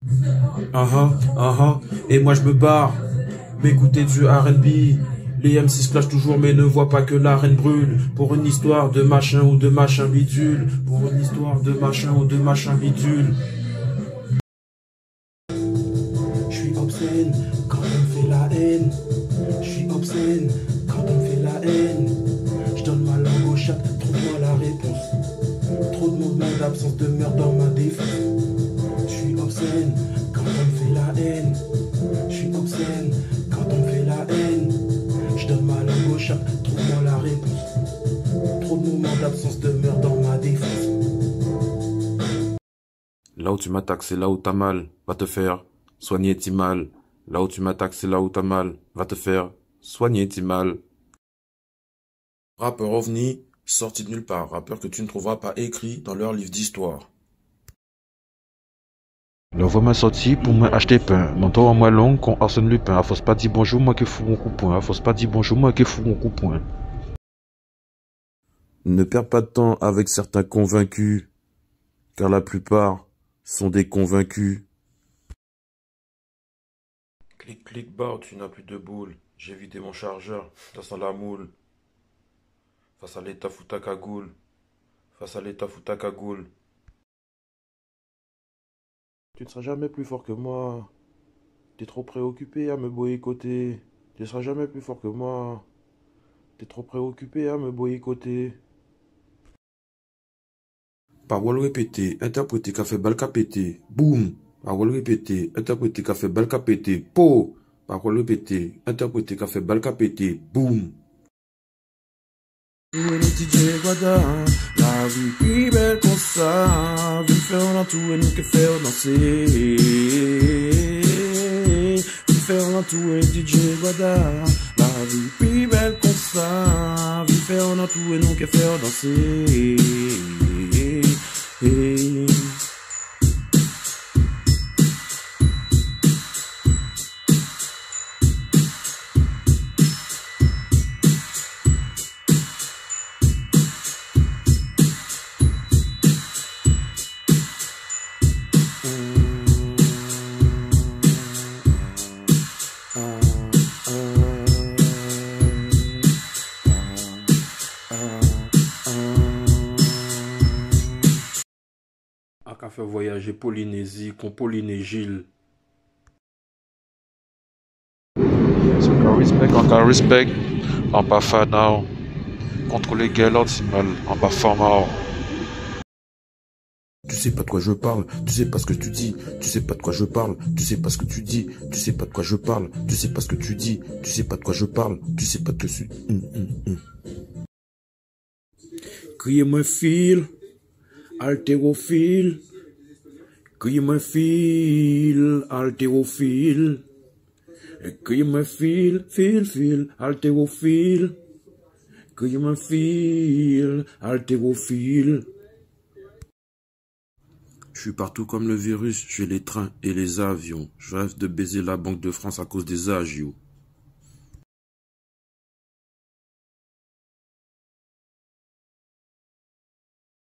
Et moi je me barre, m'écouter du R&B. Les MC se clashent toujours mais ne voient pas que l'arène brûle. Pour une histoire de machin ou de machin bidule. Pour une histoire de machin ou de machin bidule. Je suis obscène quand on me fait la haine. Je suis obscène quand on me fait la haine. Je donne ma langue au chat, trouve-moi la réponse. Trop de mouvements d'absence demeure dans ma défense. Je suis obscène quand on me fait la haine. Je suis obscène quand on me fait la haine. Je donne ma langue au chat, trouve-moi la réponse. Trop de moments d'absence demeure dans ma défense. Là où tu m'attaques, c'est là où t'as mal. Va te faire soigner t'y mal. Là où tu m'attaques, c'est là où t'as mal. Va te faire soigner t'y mal. Rappeur ovni, sorti de nulle part. Rappeur que tu ne trouveras pas écrit dans leur livre d'histoire. L'envoi m'a sorti pour m'acheter pain. Menton en moi long qu'on Arsène Lupin. Force pas dit bonjour, moi qui fous mon coup point. Force pas dit bonjour, moi qui fous mon coup point. Ne perds pas de temps avec certains convaincus, car la plupart sont des convaincus. Clic, clic, barre, tu n'as plus de boule. J'ai vidé mon chargeur, ça sent la moule. Face à l'état, fous ta cagoule. Face à l'état, fous ta cagoule. Tu ne seras jamais plus fort que moi. T'es trop préoccupé à me boycotter. Tu ne seras jamais plus fort que moi. T'es trop préoccupé à me boycotter. Parole répétée, interprétée, café balka pété. Boum. Parole répétée, interprétée, café balka pété. Po. Parole répétée, interprétée, café balka pété. Boum. Tout est DJ Guada, la vie plus belle qu'on ça. Viens faire dans tout et nous que faire danser. Viens faire dans tout et DJ Guada, la vie plus belle qu'on ça. Viens faire dans tout et nous que faire danser. A qu'à faire voyager Polynésie, qu'on Polynégile. Encore respect, en bas fanao. Contrôler galop, c'est mal, en bas formao. Tu sais pas de quoi je parle, tu sais pas ce que tu dis, tu sais pas de quoi je parle, tu sais pas ce que tu dis, tu sais pas de quoi je parle, tu sais pas ce que tu dis, tu sais pas de quoi je parle, tu sais pas de que tu... Criez-moi fil, haltérophile. Criez-moi fil, haltérophile. Criez-moi fil, haltérophile. Criez-moi fil, haltérophile. Je suis partout comme le virus, j'ai les trains et les avions. Je rêve de baiser la Banque de France à cause des agios.